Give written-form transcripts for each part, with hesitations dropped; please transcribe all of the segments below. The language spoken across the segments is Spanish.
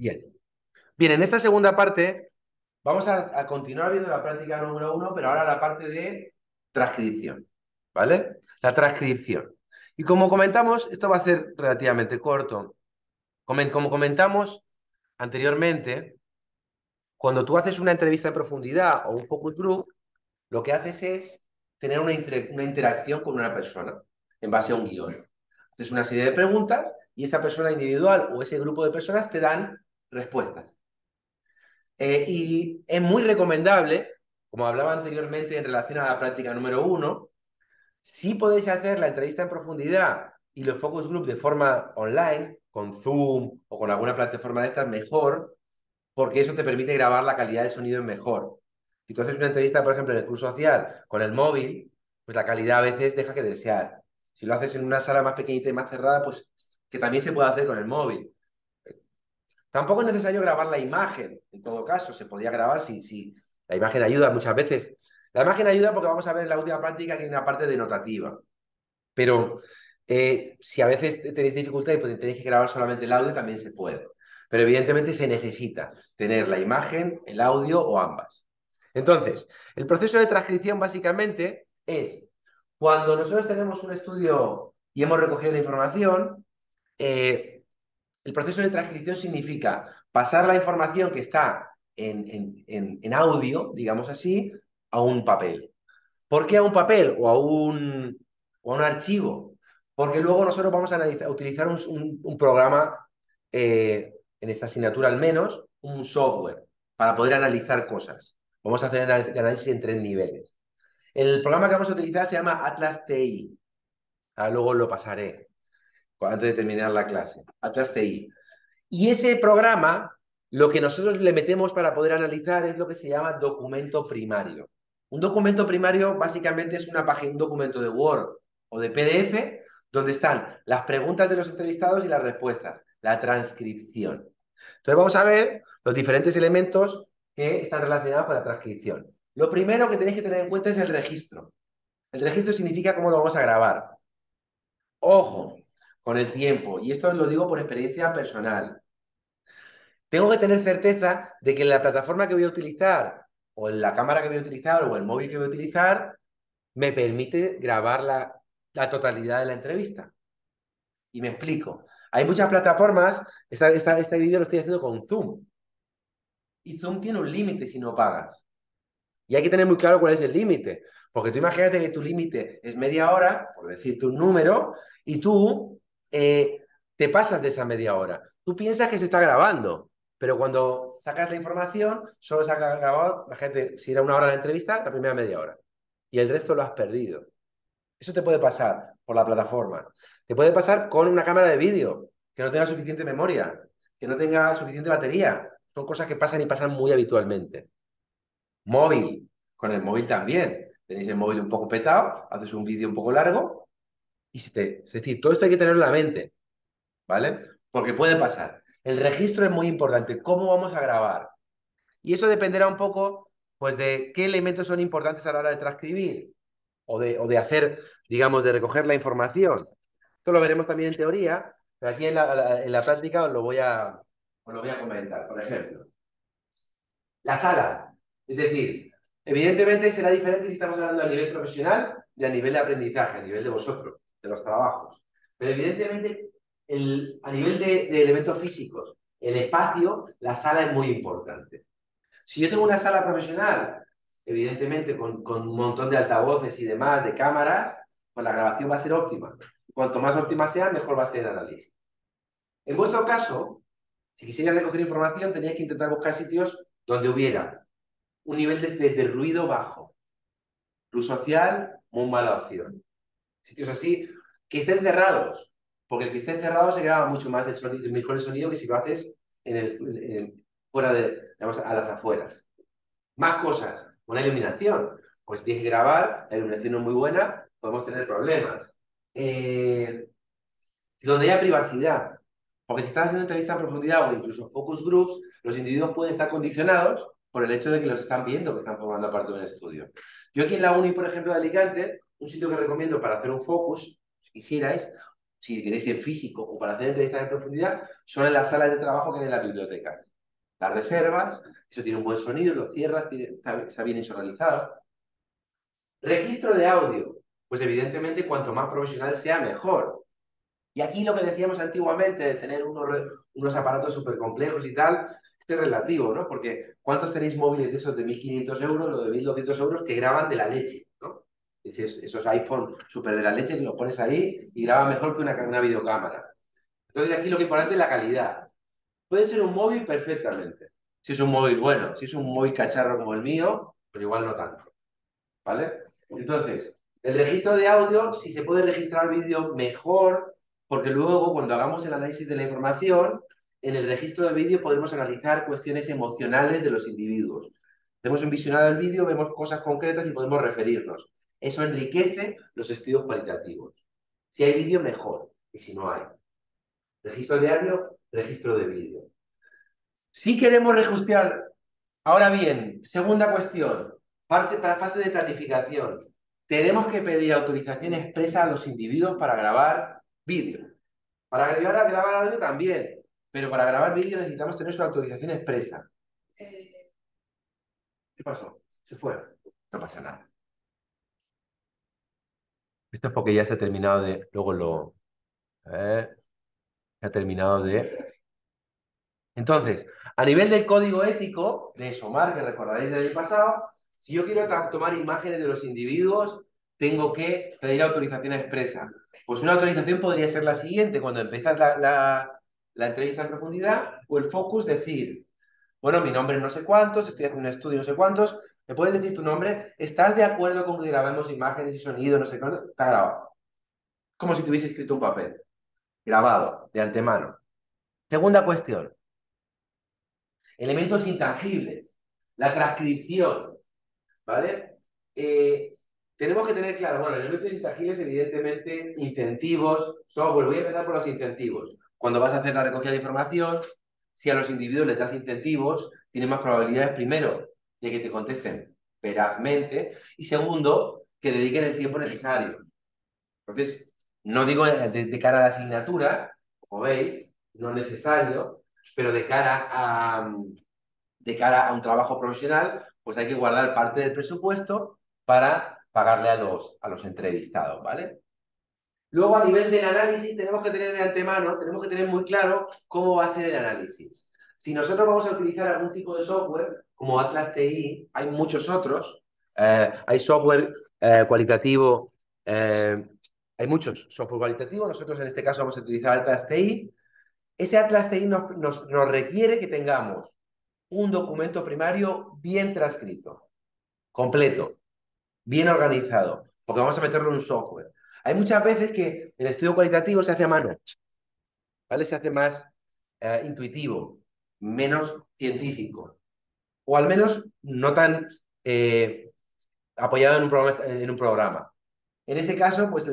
Bien. Bien, en esta segunda parte vamos a continuar viendo la práctica número uno, pero ahora la parte de transcripción, ¿vale? La transcripción. Y como comentamos, esto va a ser relativamente corto. Como comentamos anteriormente, cuando tú haces una entrevista en profundidad o un focus group, lo que haces es tener una interacción con una persona en base a un guión. Haces una serie de preguntas y esa persona individual o ese grupo de personas te dan respuestas. Y es muy recomendable, como hablaba anteriormente en relación a la práctica número uno, si podéis hacer la entrevista en profundidad y los focus group de forma online, con Zoom o con alguna plataforma de estas, mejor, porque eso te permite grabar la calidad del sonido mejor. Si tú haces una entrevista, por ejemplo, en el curso social con el móvil, pues la calidad a veces deja que desear. Si lo haces en una sala más pequeñita y más cerrada, pues que también se puede hacer con el móvil. Tampoco es necesario grabar la imagen, en todo caso, se podría grabar si la imagen ayuda muchas veces. La imagen ayuda porque vamos a ver en la última práctica que hay una parte denotativa, pero si a veces tenéis dificultad y tenéis que grabar solamente el audio, también se puede. Pero evidentemente se necesita tener la imagen, el audio o ambas. Entonces, el proceso de transcripción básicamente es cuando nosotros tenemos un estudio y hemos recogido la información, eh, el proceso de transcripción significa pasar la información que está en audio, digamos así, a un papel. ¿Por qué a un papel o a un archivo? Porque luego nosotros vamos a utilizar un programa, en esta asignatura al menos, un software, para poder analizar cosas. Vamos a hacer el análisis en 3 niveles. El programa que vamos a utilizar se llama Atlas TI. Ahora luego lo pasaré antes de terminar la clase. Atlas TI. Y ese programa, lo que nosotros le metemos para poder analizar es lo que se llama documento primario. Un documento primario básicamente es una página, un documento de Word o de PDF donde están las preguntas de los entrevistados y las respuestas, la transcripción. Entonces vamos a ver los diferentes elementos que están relacionados con la transcripción. Lo primero que tenéis que tener en cuenta es el registro. El registro significa cómo lo vamos a grabar. Ojo, con el tiempo, y esto lo digo por experiencia personal. Tengo que tener certeza de que la plataforma que voy a utilizar, o en la cámara que voy a utilizar, o el móvil que voy a utilizar, me permite grabar la totalidad de la entrevista. Y me explico. Hay muchas plataformas, este vídeo lo estoy haciendo con Zoom, y Zoom tiene un límite si no pagas. Y hay que tener muy claro cuál es el límite, porque tú imagínate que tu límite es media hora, por decirte un número, y tú te pasas de esa media hora. Tú piensas que se está grabando, pero cuando sacas la información, solo se ha grabado, imagínate, si era una hora la entrevista, la primera media hora, y el resto lo has perdido. Eso te puede pasar por la plataforma. Te puede pasar con una cámara de vídeo, que no tenga suficiente memoria, que no tenga suficiente batería. Son cosas que pasan y pasan muy habitualmente. Móvil, con el móvil también. Tenéis el móvil un poco petado, haces un vídeo un poco largo y es decir, todo esto hay que tenerlo en la mente, ¿vale? Porque puede pasar. El registro es muy importante, cómo vamos a grabar. Y eso dependerá un poco, pues, de qué elementos son importantes a la hora de transcribir o de hacer, digamos, de recoger la información. Esto lo veremos también en teoría, pero aquí en la práctica os lo voy a comentar. Por ejemplo, la sala. Es decir, evidentemente será diferente si estamos hablando a nivel profesional y a nivel de aprendizaje, a nivel de vosotros, de los trabajos. Pero evidentemente, a nivel de elementos físicos, el espacio, la sala es muy importante. Si yo tengo una sala profesional, evidentemente con un montón de altavoces y demás, de cámaras, pues la grabación va a ser óptima. Cuanto más óptima sea, mejor va a ser el análisis. En vuestro caso, si quisierais recoger información, teníais que intentar buscar sitios donde hubiera un nivel de ruido bajo. Luz social, muy mala opción. Sitios así, que estén cerrados, porque el que esté cerrado se graba mucho más el mejor el sonido que si lo haces fuera digamos, a las afueras. Más cosas, una iluminación. Pues si tienes que grabar, la iluminación no es muy buena, podemos tener problemas. Donde haya privacidad. Porque si estás haciendo entrevista en profundidad o incluso focus groups, los individuos pueden estar condicionados por el hecho de que los están viendo que están formando parte de un estudio. Yo aquí en la Uni, por ejemplo, de Alicante, un sitio que recomiendo para hacer un focus, si quisierais, si queréis en físico o para hacer entrevistas en profundidad, son en las salas de trabajo que hay en las bibliotecas. Las reservas, eso tiene un buen sonido, lo cierras, está bien insonorizado. Registro de audio, pues evidentemente cuanto más profesional sea, mejor. Y aquí lo que decíamos antiguamente de tener unos aparatos súper complejos y tal, esto es relativo, ¿no? Porque ¿cuántos tenéis móviles de esos de 1.500 euros o de 1.200 euros que graban de la leche, ¿no? Esos iPhone súper de la leche que los pones ahí y graba mejor que una videocámara. Entonces aquí lo que importante es la calidad. Puede ser un móvil perfectamente. Si es un móvil bueno, si es un móvil cacharro como el mío, pues igual no tanto, ¿vale? Entonces, el registro de audio, si se puede registrar vídeo, mejor, porque luego cuando hagamos el análisis de la información, en el registro de vídeo podemos analizar cuestiones emocionales de los individuos. Hemos visionado el vídeo, vemos cosas concretas y podemos referirnos. Eso enriquece los estudios cualitativos. Si hay vídeo, mejor. Y si no hay. Registro de audio, registro de vídeo. Si queremos registrar, ahora bien, segunda cuestión, para fase de planificación. Tenemos que pedir autorización expresa a los individuos para grabar vídeo. Para grabar audio también, pero para grabar vídeo necesitamos tener su autorización expresa. ¿Qué pasó? Se fue. No pasa nada. Esto es porque ya se ha terminado de... Luego lo... se ha terminado de... Entonces, a nivel del código ético de SOMAR, que recordaréis del año pasado, si yo quiero tomar imágenes de los individuos, tengo que pedir autorización expresa. Pues una autorización podría ser la siguiente, cuando empiezas la entrevista en profundidad, o el focus, decir, bueno, mi nombre es no sé cuántos, estoy haciendo un estudio no sé cuántos, ¿me puedes decir tu nombre? ¿Estás de acuerdo con que grabemos imágenes y sonido, no sé cuánto? Está grabado. Como si tuviese escrito un papel, grabado, de antemano. Segunda cuestión. Elementos intangibles, la transcripción, ¿vale? Tenemos que tener claro, bueno, elementos intangibles, evidentemente, incentivos, software. Voy a empezar por los incentivos. Cuando vas a hacer la recogida de información, si a los individuos les das incentivos, tienes más probabilidades, primero, de que te contesten verazmente y segundo, que dediquen el tiempo necesario. Entonces, no digo de cara a la asignatura, como veis, no es necesario, pero de cara a un trabajo profesional, pues hay que guardar parte del presupuesto para pagarle a los entrevistados, ¿vale? Luego, a nivel del análisis, tenemos que tener de antemano, tenemos que tener muy claro cómo va a ser el análisis. Si nosotros vamos a utilizar algún tipo de software, como Atlas TI, hay muchos otros, hay software cualitativo, hay muchos software cualitativo, nosotros en este caso vamos a utilizar Atlas TI. Ese Atlas TI nos requiere que tengamos un documento primario bien transcrito, completo, bien organizado, porque vamos a meterlo en un software. Hay muchas veces que el estudio cualitativo se hace a mano, ¿vale? Se hace más intuitivo, menos científico, o al menos no tan apoyado en un programa. En ese caso, pues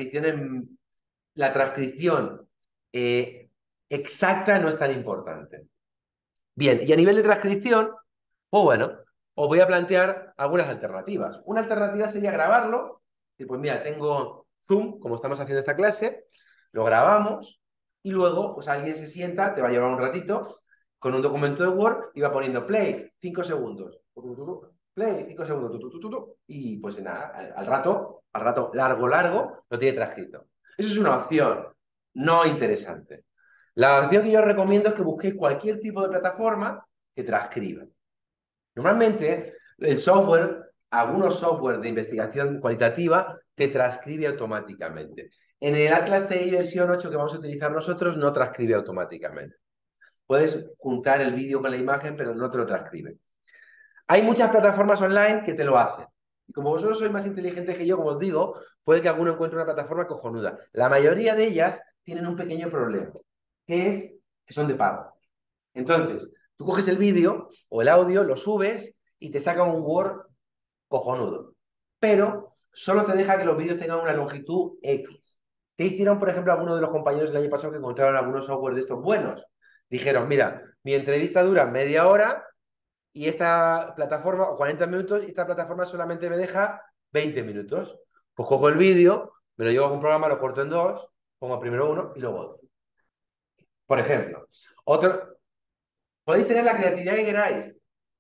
la transcripción exacta no es tan importante. Bien, y a nivel de transcripción, pues bueno, os voy a plantear algunas alternativas. Una alternativa sería grabarlo, y pues mira, tengo Zoom, como estamos haciendo esta clase, lo grabamos y luego pues alguien se sienta, te va a llevar un ratito, con un documento de Word y va poniendo play, 5 segundos, play, 5 segundos, y pues nada, al rato largo, largo, lo tiene transcrito. Eso es una opción no interesante. La opción que yo os recomiendo es que busquéis cualquier tipo de plataforma que transcriba. Normalmente, el software, algunos software de investigación cualitativa, te transcribe automáticamente. En el Atlas TI versión 8 que vamos a utilizar nosotros, no transcribe automáticamente. Puedes juntar el vídeo con la imagen, pero no te lo transcribe. Hay muchas plataformas online que te lo hacen. Y como vosotros sois más inteligentes que yo, como os digo, puede que alguno encuentre una plataforma cojonuda. La mayoría de ellas tienen un pequeño problema, que es que son de pago. Entonces, tú coges el vídeo o el audio, lo subes y te saca un Word cojonudo. Pero solo te deja que los vídeos tengan una longitud X. ¿Qué hicieron, por ejemplo, algunos de los compañeros el año pasado que encontraron algunos software de estos buenos? Dijeron, mira, mi entrevista dura media hora y esta plataforma, o 40 minutos, y esta plataforma solamente me deja 20 minutos. Pues cojo el vídeo, me lo llevo a un programa, lo corto en dos pongo primero uno y luego otro. Por ejemplo, otro, podéis tener la creatividad que queráis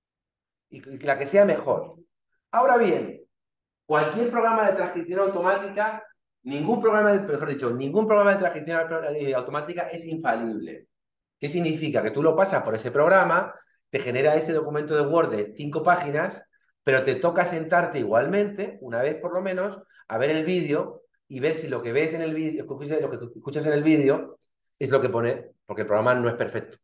y la que sea mejor. Ahora bien, cualquier programa de transcripción automática, mejor dicho, ningún programa de transcripción automática es infalible. ¿Qué significa? Que tú lo pasas por ese programa, te genera ese documento de Word de 5 páginas, pero te toca sentarte igualmente, una vez por lo menos, a ver el vídeo y ver si lo que ves en el vídeo, lo que escuchas en el vídeo, es lo que pone, porque el programa no es perfecto.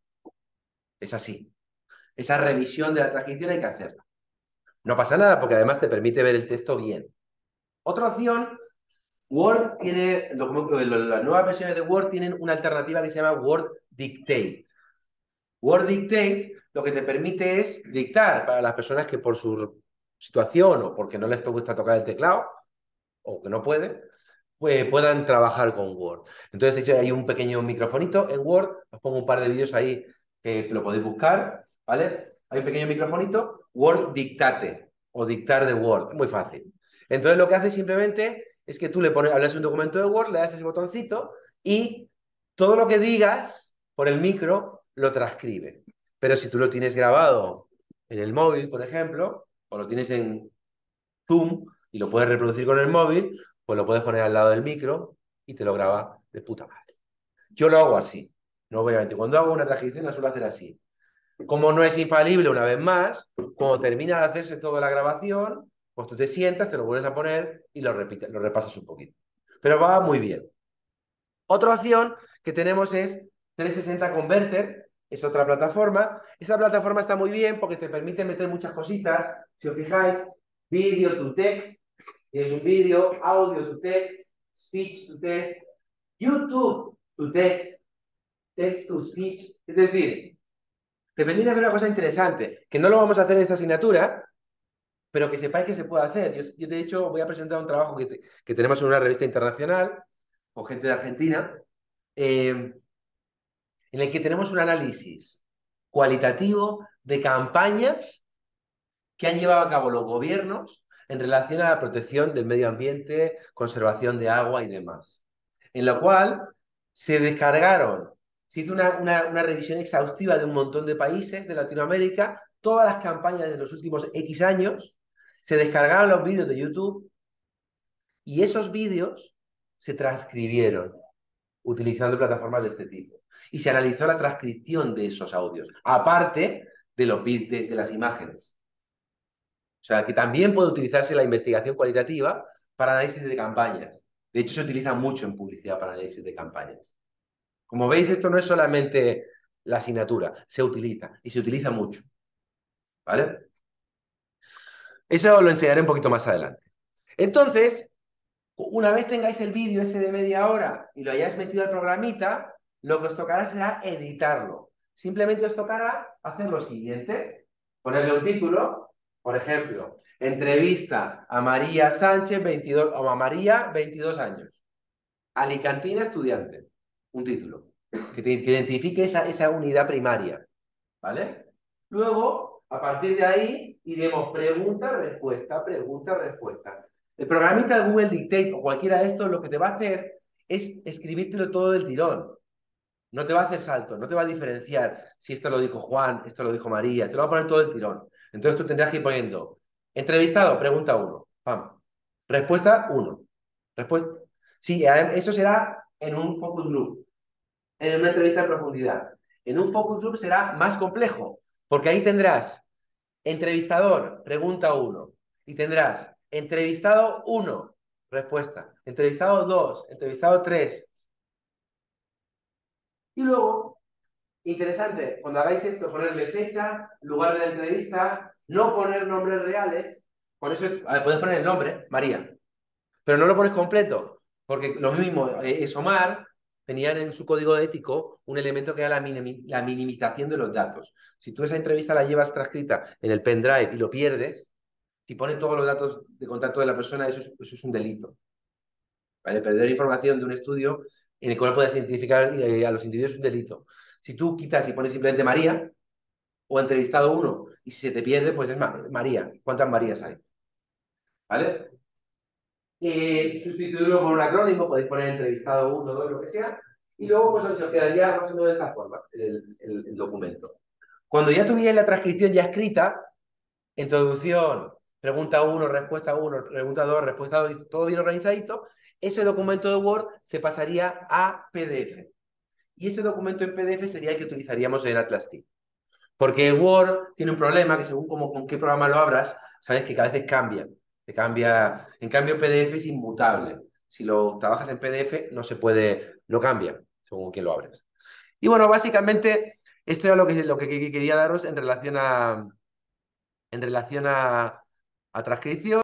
Es así. Esa revisión de la transcripción hay que hacerla. No pasa nada porque además te permite ver el texto bien. Otra opción, Word tiene, las nuevas versiones de Word tienen una alternativa que se llama Word Dictate. Word Dictate lo que te permite es dictar para las personas que por su situación o porque no les gusta tocar el teclado o que no pueden, pues puedan trabajar con Word. Entonces, de hecho, hay un pequeño microfonito en Word, os pongo un par de vídeos ahí que lo podéis buscar, ¿vale? Hay un pequeño microfonito, Word Dictate o dictar de Word, muy fácil. Entonces, lo que hace simplemente es que tú le pones, hablas un documento de Word, le das ese botoncito y todo lo que digas por el micro lo transcribe. Pero si tú lo tienes grabado en el móvil, por ejemplo, o lo tienes en Zoom y lo puedes reproducir con el móvil, pues lo puedes poner al lado del micro y te lo graba de puta madre. Yo lo hago así, no obviamente. Cuando hago una transcripción la suelo hacer así. Como no es infalible, una vez más, cuando termina de hacerse toda la grabación, pues tú te sientas, te lo vuelves a poner y lo repites, lo repasas un poquito. Pero va muy bien. Otra opción que tenemos es 360 Converter, es otra plataforma. Esa plataforma está muy bien porque te permite meter muchas cositas. Si os fijáis, vídeo to text, tienes un vídeo, audio to text, speech to text, YouTube to text, text to speech. Es decir, te permite hacer una cosa interesante, que no lo vamos a hacer en esta asignatura, pero que sepáis que se puede hacer. Yo de hecho, voy a presentar un trabajo que tenemos en una revista internacional con gente de Argentina, en el que tenemos un análisis cualitativo de campañas que han llevado a cabo los gobiernos en relación a la protección del medio ambiente, conservación de agua y demás. En lo cual se descargaron, se hizo una revisión exhaustiva de un montón de países de Latinoamérica, todas las campañas de los últimos X años, se descargaron los vídeos de YouTube y esos vídeos se transcribieron utilizando plataformas de este tipo. Y se analizó la transcripción de esos audios, aparte de las imágenes. O sea, que también puede utilizarse la investigación cualitativa para análisis de campañas. De hecho, se utiliza mucho en publicidad para análisis de campañas. Como veis, esto no es solamente la asignatura, se utiliza y se utiliza mucho. ¿Vale? Eso lo enseñaré un poquito más adelante. Entonces, una vez tengáis el vídeo ese de media hora y lo hayáis metido al programita, lo que os tocará será editarlo. Simplemente os tocará hacer lo siguiente: ponerle un título, por ejemplo, entrevista a María Sánchez, 22, o a María, 22 años, alicantina estudiante, un título, que identifique esa unidad primaria, ¿vale? Luego, a partir de ahí, iremos pregunta, respuesta, respuesta. El programita de Google Dictate o cualquiera de estos lo que te va a hacer es escribírtelo todo del tirón. No te va a hacer salto, no te va a diferenciar si esto lo dijo Juan, esto lo dijo María, te lo va a poner todo del tirón. Entonces tú tendrás que ir poniendo, entrevistado, pregunta uno, pam. Respuesta uno. Respuesta. Sí, eso será en un focus group, en una entrevista en profundidad. En un focus group será más complejo, porque ahí tendrás entrevistador, pregunta uno, y tendrás entrevistado uno, respuesta, entrevistado dos, entrevistado tres. Y luego, interesante, cuando hagáis esto, ponerle fecha, lugar de la entrevista, no poner nombres reales, por eso puedes poner el nombre, María, pero no lo pones completo, porque lo mismo, ESOMAR tenían en su código ético un elemento que era la minimización de los datos. Si tú esa entrevista la llevas transcrita en el pendrive y lo pierdes, si pones todos los datos de contacto de la persona, eso es un delito. ¿Vale? Perder información de un estudio en el cual puedes identificar a los individuos es un delito. Si tú quitas y pones simplemente María o entrevistado uno y si se te pierde, pues es María. ¿Cuántas Marías hay? ¿Vale? sustituirlo por un acrónimo, podéis poner entrevistado uno, dos, lo que sea, y luego pues os quedaría más o menos de esta forma el documento. Cuando ya tuvierais la transcripción ya escrita, introducción, pregunta 1, pregunta 2, respuesta 2, todo bien organizadito, ese documento de Word se pasaría a PDF. Y ese documento en PDF sería el que utilizaríamos en Atlas Team. Porque Word tiene un problema que según con qué programa lo abras, sabes que cada vez cambia. Te cambia. En cambio, PDF es inmutable. Si lo trabajas en PDF, no se puede, no cambia según quién lo abres. Y bueno, básicamente, esto era lo que quería daros en relación a transcripción.